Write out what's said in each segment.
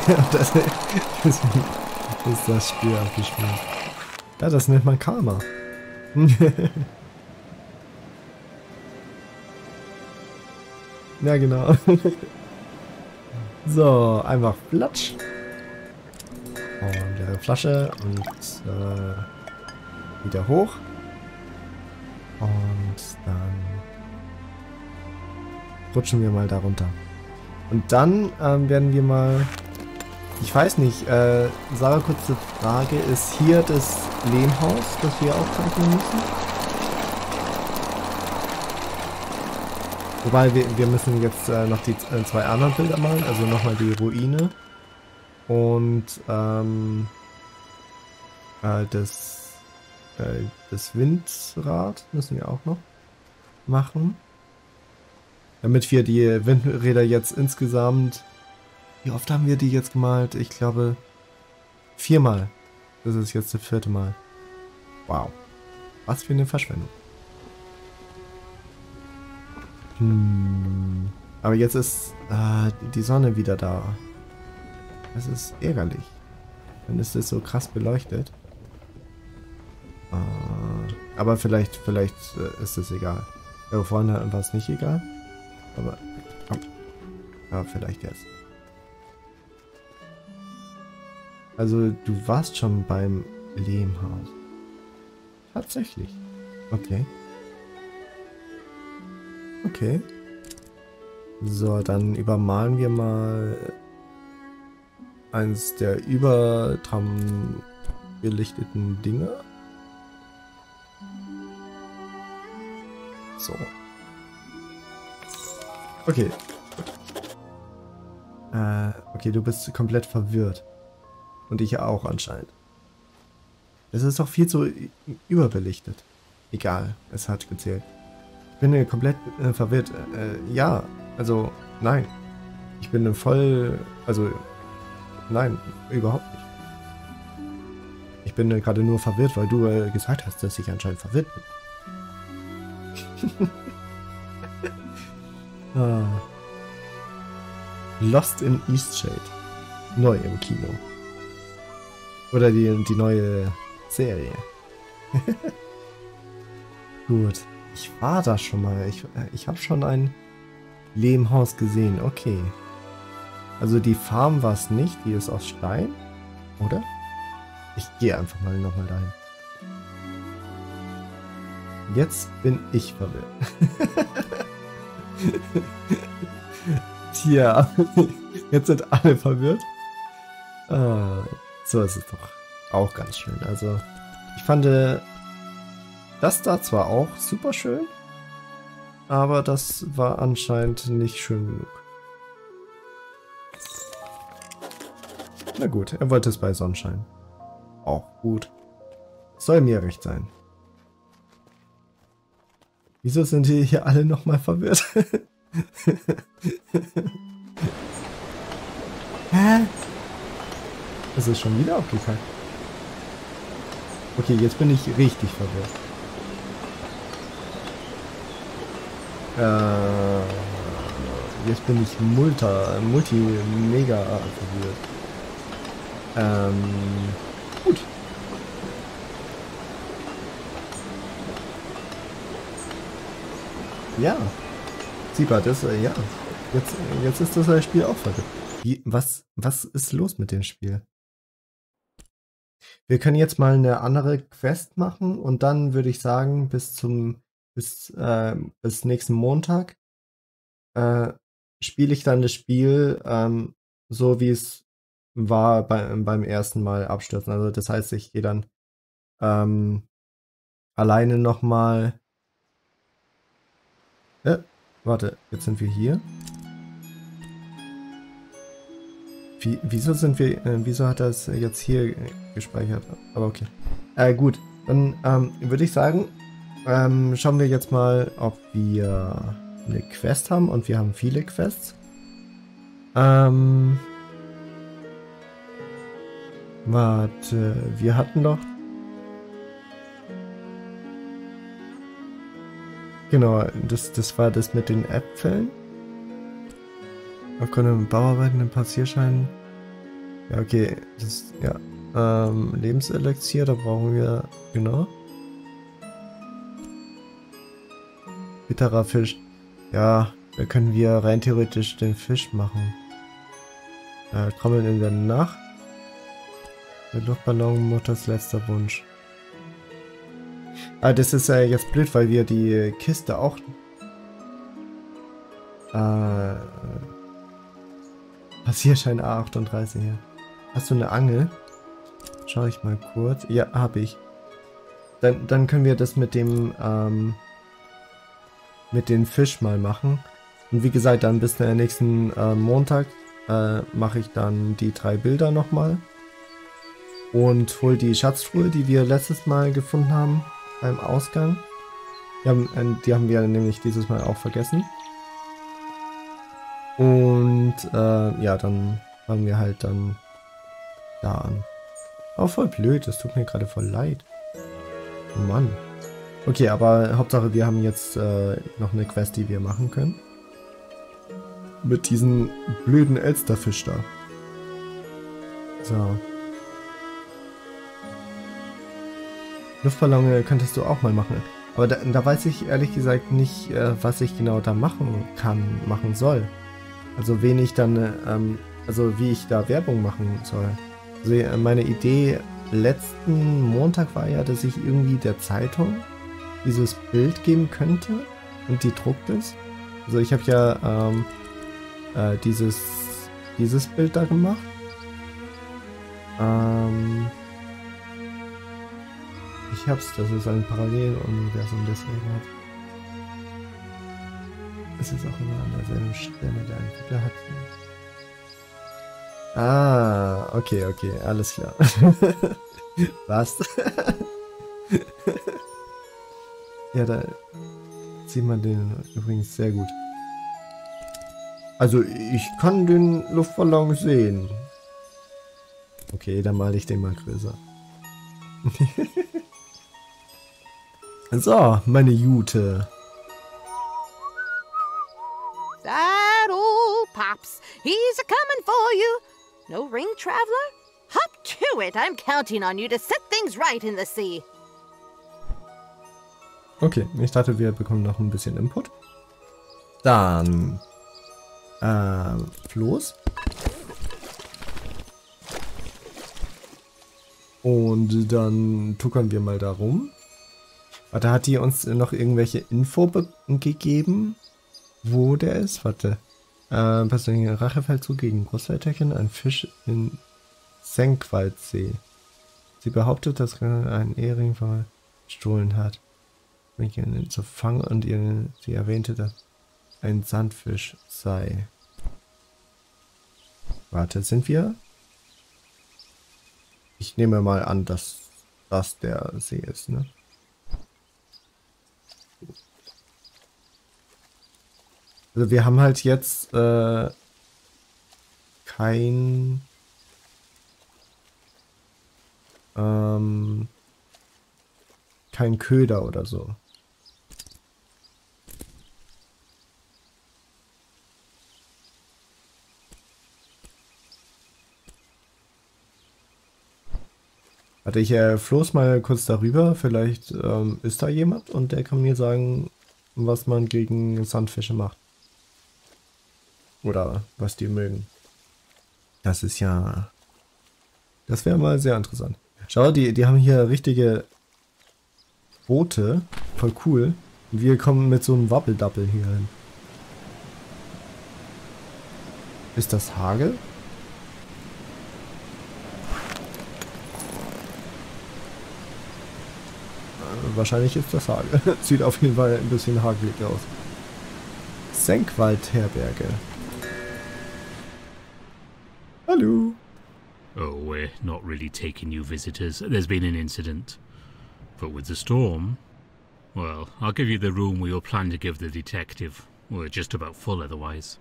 das ist das Spiel abgespielt. Ja, das nennt man Karma. Ja, genau. So, einfach Platsch. Und leere Flasche und wieder hoch. Und dann rutschen wir mal da runter. Und dann werden wir mal... Ich weiß nicht, Sarah, kurze Frage. Ist hier das Lehmhaus, das wir auch zeichnen müssen? Wobei, wir müssen jetzt noch die zwei anderen Bilder malen. Also nochmal die Ruine. Und das Windrad müssen wir auch noch machen. Damit wir die Windräder jetzt insgesamt... Wie oft haben wir die jetzt gemalt? Ich glaube 4-mal. Das ist jetzt das 4. Mal. Wow. Was für eine Verschwendung. Aber jetzt ist die Sonne wieder da. Das ist ärgerlich. Dann ist es so krass beleuchtet. Aber vielleicht ist es egal. Ja, vorne war es nicht egal. Aber ja, vielleicht jetzt. Also du warst schon beim Lehmhaus. Tatsächlich. Okay. Okay. So, dann übermalen wir mal eins der übertraum belichteten Dinge. So. Okay. Okay, du bist komplett verwirrt. Und ich auch anscheinend. Es ist doch viel zu überbelichtet. Egal, es hat gezählt. Ich bin komplett verwirrt. Ja, also nein. Ich bin voll... Also nein, überhaupt nicht. Ich bin gerade nur verwirrt, weil du gesagt hast, dass ich anscheinend verwirrt bin. Lost in Eastshade. Neu im Kino. Oder die neue Serie. Gut. Ich war da schon mal. Ich habe schon ein Lehmhaus gesehen. Okay. Also die Farm war es nicht. Die ist aus Stein. Oder? Ich gehe einfach mal nochmal dahin. Jetzt bin ich verwirrt. Tja. Jetzt sind alle verwirrt. So ist es doch auch ganz schön. Also, ich fand das da zwar auch super schön, aber das war anscheinend nicht schön genug. Na gut, er wollte es bei Sonnenschein. Auch gut. Soll mir recht sein. Wieso sind die hier alle nochmal verwirrt? Hä? Es ist schon wieder abgekackt. Okay, jetzt bin ich richtig verwirrt. Jetzt bin ich multi-mega verwirrt. Gut. Ja. Siebert, das, ja. Jetzt ist das Spiel auch verwirrt. Was ist los mit dem Spiel? Wir können jetzt mal eine andere Quest machen und dann würde ich sagen, bis nächsten Montag spiele ich dann das Spiel so wie es war beim ersten Mal abstürzen. Also das heißt, ich gehe dann alleine nochmal. Warte, jetzt sind wir hier. Wieso hat das jetzt hier gespeichert? Aber okay. Gut, dann würde ich sagen, schauen wir jetzt mal, ob wir eine Quest haben. Und wir haben viele Quests. Warte, wir hatten doch... Genau, das war das mit den Äpfeln. Aufgrund von Bauarbeiten, den Passierschein. Ja, okay. Das, ja. Lebenselixier, da brauchen wir, genau. Bitterer Fisch. Ja, da können wir rein theoretisch den Fisch machen. Trommeln in der Nacht. Der Luftballon, Mutters letzter Wunsch. Ah, das ist jetzt blöd, weil wir die Kiste auch... Passierschein A38 hier. Hast du eine Angel? Schau ich mal kurz. Ja, habe ich. Dann können wir das mit dem Fisch mal machen. Und wie gesagt, dann bis nächsten Montag mache ich dann die 3 Bilder nochmal. Und hol die Schatztruhe, die wir letztes Mal gefunden haben beim Ausgang. Die haben wir nämlich dieses Mal auch vergessen. Und ja, dann fangen wir halt dann da an. Oh, voll blöd, das tut mir gerade voll leid. Oh Mann. Okay, aber Hauptsache wir haben jetzt noch eine Quest, die wir machen können. Mit diesem blöden Elsterfisch da. So. Luftballone könntest du auch mal machen. Aber da weiß ich ehrlich gesagt nicht, was ich genau da machen soll. Also wen ich dann, also wie ich da Werbung machen soll. Also meine Idee letzten Montag war ja, dass ich irgendwie der Zeitung dieses Bild geben könnte und die druckt es. Also ich habe ja dieses Bild da gemacht. Ich hab's, das ist ein Paralleluniversum, deswegen hat. Es ist auch immer an derselben Stelle, der Entwickler hat. Ah, okay, alles klar. Was? Ja, da sieht man den übrigens sehr gut. Also, ich kann den Luftballon sehen. Okay, dann male ich den mal größer. So, meine Jute. That old Pops, he's a-coming for you. No ring, traveler? Hop to it. I'm counting on you to set things right in the sea. Okay, ich dachte, wir bekommen noch ein bisschen Input. Dann Floß. Und dann tuckern wir mal da rum. Warte, hat die uns noch irgendwelche Info gegeben, wo der ist? Warte. Persönliche Rachefeldzug gegen Großwetterchen, ein Fisch in Senkwaldsee. Sie behauptet, dass er einen Ehering verstohlen hat. Ihn zu fangen und sie erwähnte, dass ein Sandfisch sei. Warte, sind wir? Ich nehme mal an, dass das der See ist, ne? Also wir haben halt jetzt kein Köder oder so. Warte, ich floß mal kurz darüber. Vielleicht ist da jemand und der kann mir sagen, was man gegen Sandfische macht. Oder was die mögen. Das ist ja... Das wäre mal sehr interessant. Schau, die haben hier richtige Boote. Voll cool. Und wir kommen mit so einem Wabbeldappel hier hin. Ist das Hagel? Wahrscheinlich ist das Hagel. Sieht auf jeden Fall ein bisschen hagelig aus. Senkwaldherberge. Hallo. Oh, we're not really taking new visitors. There's been an incident. But with the storm... Well, I'll give you the room we all plan to give the detective. We're just about full otherwise.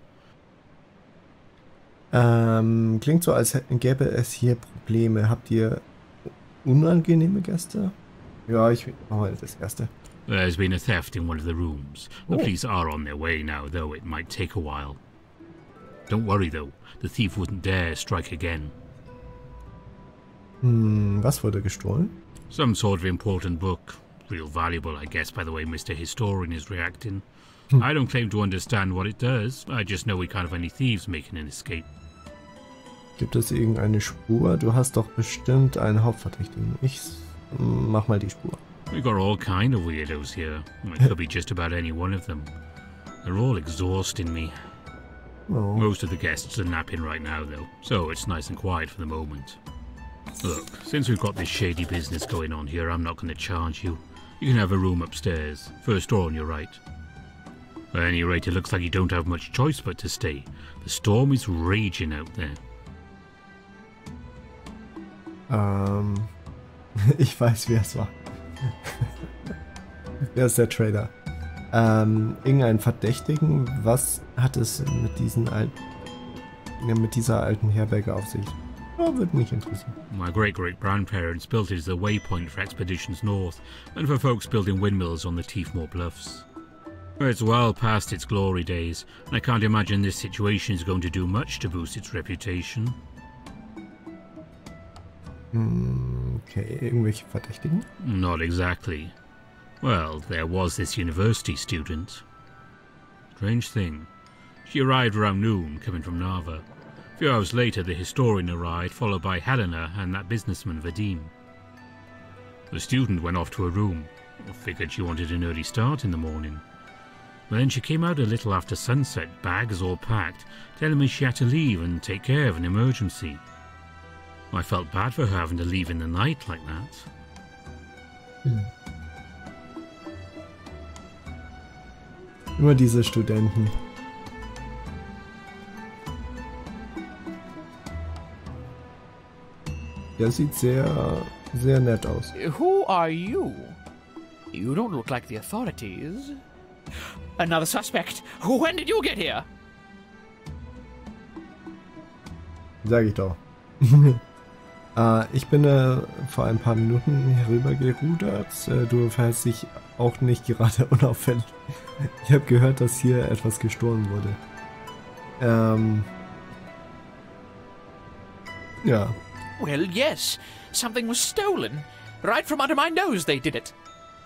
Klingt so, als gäbe es hier Probleme. Habt ihr unangenehme Gäste? Ja, ich mache das erste. There's been a theft in one of the rooms. The Oh. police are on their way now, though it might take a while. Don't worry, though. The thief wouldn't dare strike again. Was wurde gestohlen? Some sort of important book. Real valuable, I guess, by the way Mr. Historian is reacting. I don't claim to understand what it does. I just know we can't have any thieves making an escape. Gibt es irgendeine Spur? Du hast doch bestimmt einen Hauptverdächtigen. Ich mach mal die Spur. We've got all kind of weirdos here. It could be just about any one of them. They're all exhausting me. Oh. Most of the guests are napping right now, though, so it's nice and quiet for the moment. Look, since we've got this shady business going on here, I'm not going to charge you. You can have a room upstairs, first door on your right. At any rate, it looks like you don't have much choice but to stay. The storm is raging out there. Ich weiß, wer es war. Wer ist der Trader? Irgendeinen Verdächtigen? Was hat es mit dieser alten Herberge auf sich? Oh, würde mich interessieren. My great-great-grandparents built it as a waypoint for expeditions north, and for folks building windmills on the Tiefmoor Bluffs. It's well past its glory days, and I can't imagine this situation is going to do much to boost its reputation. Okay, irgendwelche Verdächtigen? Not exactly. Well, there was this university student. Strange thing. She arrived around noon, coming from Narva. A few hours later, the historian arrived, followed by Helena and that businessman, Vadim. The student went off to her room. I figured she wanted an early start in the morning. But then she came out a little after sunset, bags all packed, telling me she had to leave and take care of an emergency. I felt bad for her having to leave in the night like that. Immer diese Studenten. Der sieht sehr nett aus. Who are you? You don't look like the authorities. Another suspect. When did you get here? Sag ich doch. Ich bin vor ein paar Minuten herübergerudert. Du verhältst dich auch nicht gerade unauffällig. Ich habe gehört, dass hier etwas gestohlen wurde. Ja. Well, yes. Something was stolen. Right from under my nose they did it.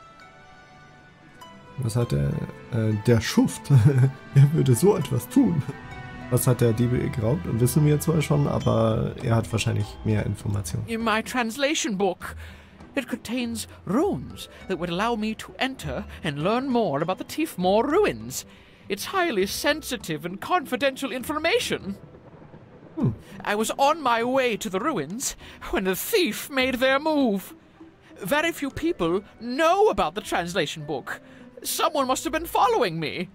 Was hat der Schuft? Er würde so etwas tun. Was hat der Diebe geraubt? Wissen wir zwar schon, aber er hat wahrscheinlich mehr Informationen. In my translation book, it contains runes that would allow me to enter and learn more about the Tiefmoor ruins. It's highly sensitive and confidential information. I was on my way to the ruins when the thief made their move. Very few people know about the translation book. Someone must have been following me.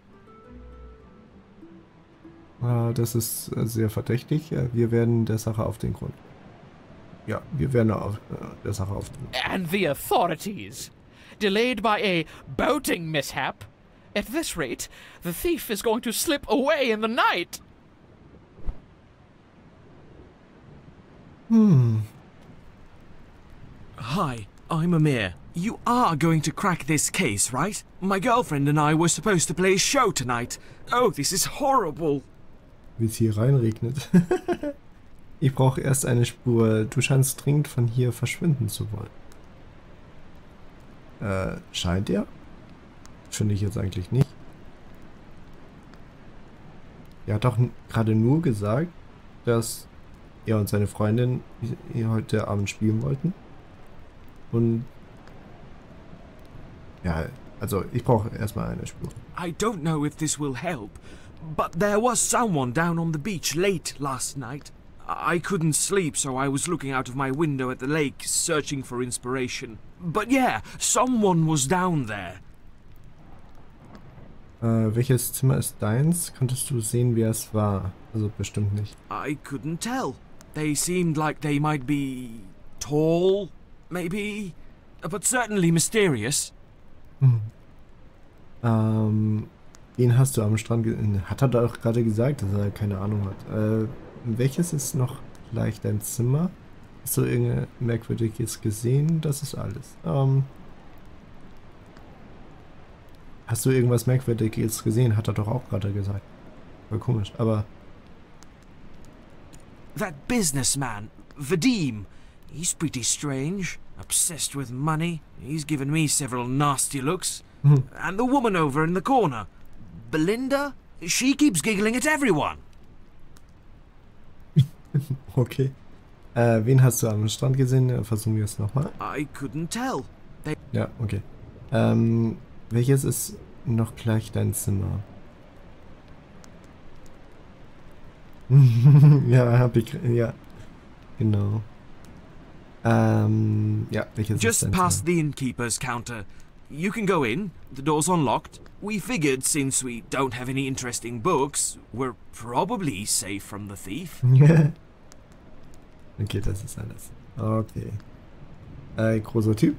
Das ist sehr verdächtig. Wir werden der Sache auf den Grund. Ja, wir werden der Sache auf den Grund. And the authorities. Delayed by a boating mishap. At this rate, the thief is going to slip away in the night. Hi, I'm Amir. You are going to crack this case, right? My girlfriend and I were supposed to play a show tonight. Oh, this is horrible. Wie es hier reinregnet. Ich brauche erst eine Spur. Du scheinst dringend von hier verschwinden zu wollen. Scheint er? Finde ich jetzt eigentlich nicht. Er hat doch gerade nur gesagt, dass er und seine Freundin hier heute Abend spielen wollten. Und ja, also ich brauche erstmal eine Spur. I don't know if this will help, but there was someone down on the beach late last night. I couldn't sleep, so I was looking out of my window at the lake, searching for inspiration. But yeah, someone was down there. Welches Zimmer ist deins? Konntest du sehen, wer es war? Also bestimmt nicht. I couldn't tell. They seemed like they might be tall, maybe, but certainly mysterious. Wen hast du am Strand gesehen? Hat er doch gerade gesagt, dass er keine Ahnung hat. Welches ist noch gleich dein Zimmer? Hast du irgendein Merkwürdiges gesehen? Das ist alles. Hast du irgendwas Merkwürdiges gesehen? Hat er doch auch gerade gesagt. Voll komisch, aber... That businessman, Vadim, He's pretty strange. Obsessed with money. He's given me several nasty looks. And the woman over in the corner. Belinda? She keeps giggling at everyone. Okay. Wen hast du am Strand gesehen? Versuchen wir es nochmal. I couldn't tell. Ja, okay. Welches ist noch gleich dein Zimmer? Ja, hab ich. Ja. Genau. Ja, welches Just ist dein past Zimmer? the innkeeper's counter. You can go in. The door's unlocked. We figured since we don't have any interesting books, we're probably safe from the thief. Okay, das ist alles. Okay. Großer Typ.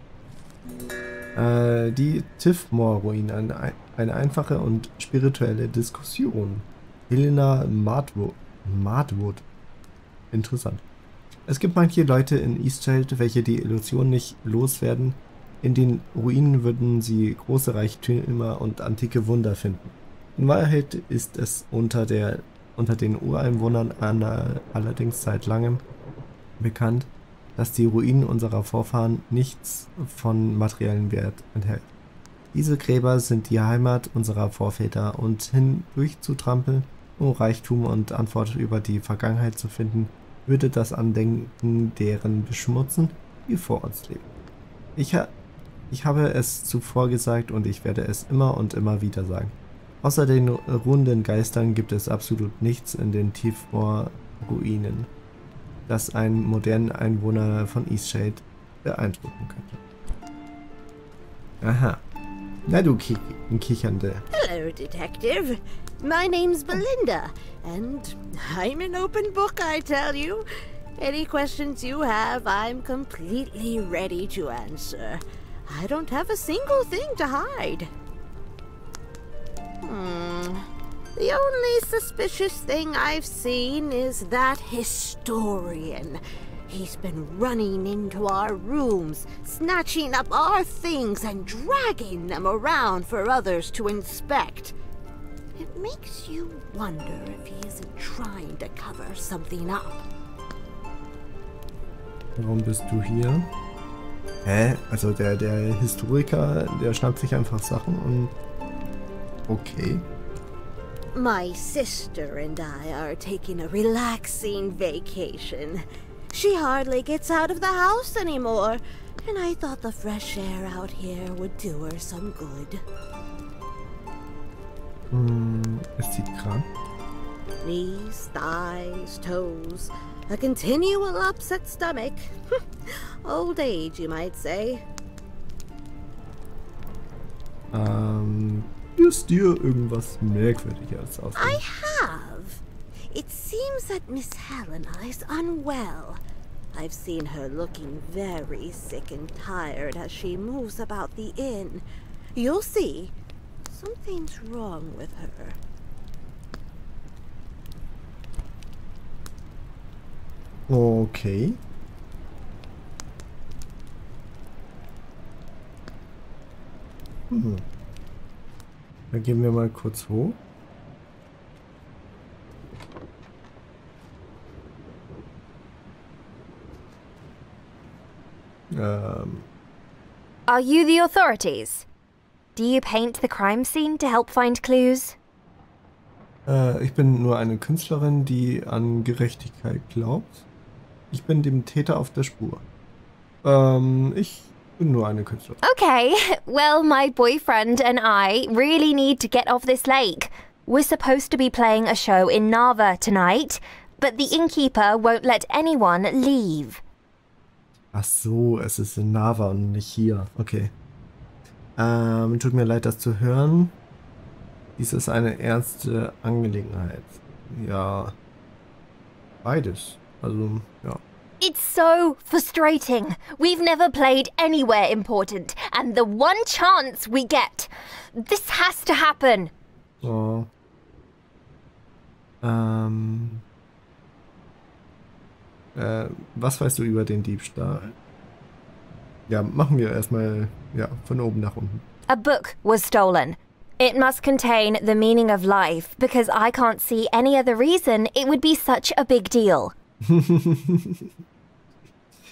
Die Tifmore-Ruinen. Eine einfache und spirituelle Diskussion. Helena Martwood. Interessant. Es gibt manche Leute in Eastshade, welche die Illusion nicht loswerden. In den Ruinen würden sie große Reichtümer und antike Wunder finden. In Wahrheit ist es unter den Ureinwohnern allerdings seit langem bekannt, dass die Ruinen unserer Vorfahren nichts von materiellem Wert enthält. Diese Gräber sind die Heimat unserer Vorväter und hindurch zu trampeln, um Reichtum und Antwort über die Vergangenheit zu finden, würde das Andenken deren beschmutzen, die vor uns leben. Ich habe es zuvor gesagt und ich werde es immer und immer wieder sagen. Außer den ruhenden Geistern gibt es absolut nichts in den Tifmore-Ruinen, das einen modernen Einwohner von Eastshade beeindrucken könnte. Aha. Na du Kichernde. Hello, Detective. My name's Belinda, and I'm an open book, I tell you. Any questions you have, I'm completely ready to answer. I don't have a single thing to hide. The only suspicious thing I've seen is that historian. He's been running into our rooms, snatching up our things and dragging them around for others to inspect. It makes you wonder if he isn't trying to cover something up. Warum bist du hier? Hä? Also der Historiker, der schnappt sich einfach Sachen und... Okay. My sister and I are taking a relaxing vacation. She hardly gets out of the house anymore, and I thought the fresh air out here would do her some good. Ist sie krank? Knees, thighs, toes, a continual upset stomach. Old age, you might say. Ist dir irgendwas Merkwürdiges aus? I have. It seems that Miss Helena is unwell. I've seen her looking very sick and tired as she moves about the inn. You'll see. Something's wrong with her. Okay. Dann gehen wir mal kurz hoch. Are you the authorities? Do you paint the crime scene to help find clues? Ich bin nur eine Künstlerin, die an Gerechtigkeit glaubt. Ich bin dem Täter auf der Spur. Ich bin nur eine Künstlerin. Okay, well, my boyfriend and I really need to get off this lake. We're supposed to be playing a show in Narva tonight, but the innkeeper won't let anyone leave. Ach so, es ist in Narva und nicht hier. Okay. Tut mir leid, das zu hören. Dies ist eine ernste Angelegenheit. Ja. Beides. Also, ja. It's so frustrating. We've never played anywhere important, and the one chance we get. This has to happen. So. Was weißt du über den Diebstahl? Ja, machen wir erstmal, ja, von oben nach unten. A book was stolen. It must contain the meaning of life, because I can't see any other reason it would be such a big deal.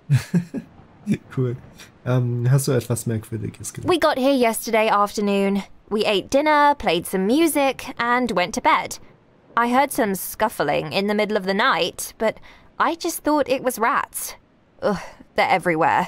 Cool. Hast du etwas Merkwürdiges gemacht? We got here yesterday afternoon. We ate dinner, played some music, and went to bed. I heard some scuffling in the middle of the night, but I just thought it was rats. Ugh, they're everywhere.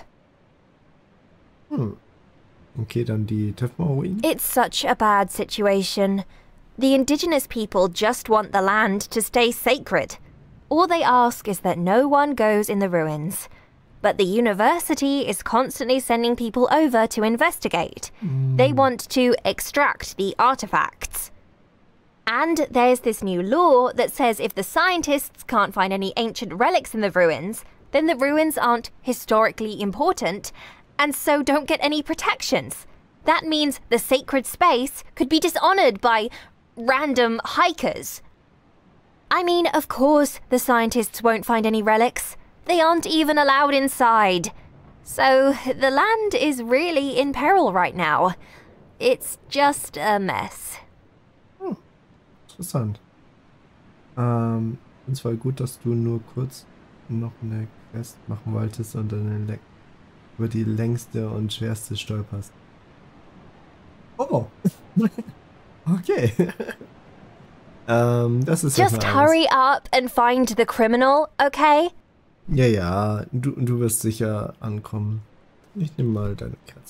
Okay, dann die Tifmore-Ruinen. It's such a bad situation. The indigenous people just want the land to stay sacred. All they ask is that no one goes in the ruins. But the university is constantly sending people over to investigate. They want to extract the artifacts. And there's this new law that says if the scientists can't find any ancient relics in the ruins, then the ruins aren't historically important, and so don't get any protections. That means the sacred space could be dishonored by random hikers. I mean, of course, the scientists won't find any relics. They aren't even allowed inside. So, the land is really in peril right now. It's just a mess. Interessant. Und zwar gut, dass du nur kurz noch eine Quest machen wolltest und dann über die längste und schwerste stolperst. Oh! Okay. Das ist Just hurry up and find the criminal, okay? Ja, du wirst sicher ankommen. Ich nehme mal deine Kerze.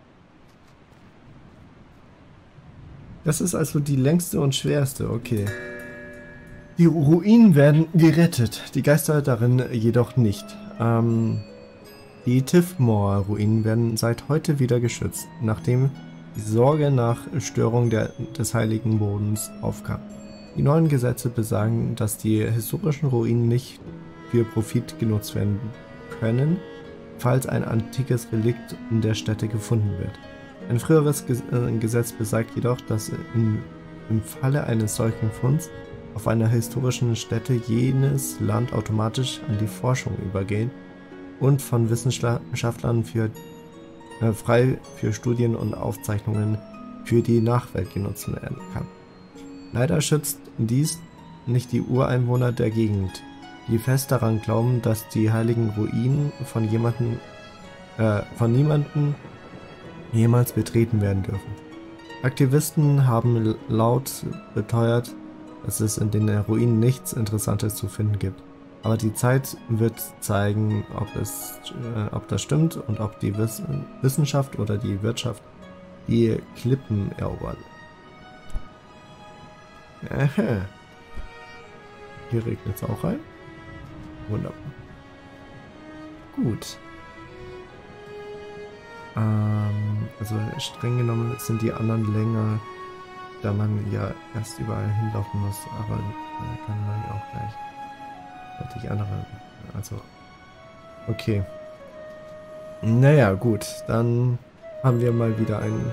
Das ist also die längste und schwerste, okay. Die Ruinen werden gerettet, die Geister darin jedoch nicht. Die Tifmore-Ruinen werden seit heute wieder geschützt, nachdem die Sorge nach Störung des heiligen Bodens aufkam. Die neuen Gesetze besagen, dass die historischen Ruinen nicht für Profit genutzt werden können, falls ein antikes Relikt in der Stätte gefunden wird. Ein früheres Gesetz besagt jedoch, dass im Falle eines solchen Funds auf einer historischen Stätte jenes Land automatisch an die Forschung übergehen und von Wissenschaftlern frei für Studien und Aufzeichnungen für die Nachwelt genutzt werden kann. Leider schützt dies nicht die Ureinwohner der Gegend, die fest daran glauben, dass die heiligen Ruinen von niemandem jemals betreten werden dürfen. Aktivisten haben laut beteuert, dass es in den Ruinen nichts Interessantes zu finden gibt. Aber die Zeit wird zeigen, ob das stimmt und ob die Wissenschaft oder die Wirtschaft die Klippen erobern. Aha. Hier regnet es auch rein. Wunderbar. Gut. Also streng genommen sind die anderen länger, da man ja erst überall hinlaufen muss, aber kann man ja auch gleich die andere. Also okay. Naja, gut, dann haben wir mal wieder einen.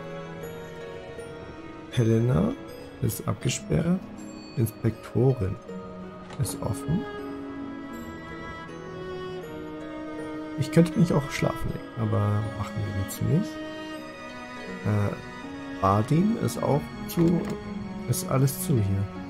Helena ist abgesperrt. Inspektorin ist offen. Ich könnte mich auch schlafen legen, aber machen wir jetzt nicht. Bardin ist auch zu. Ist alles zu hier.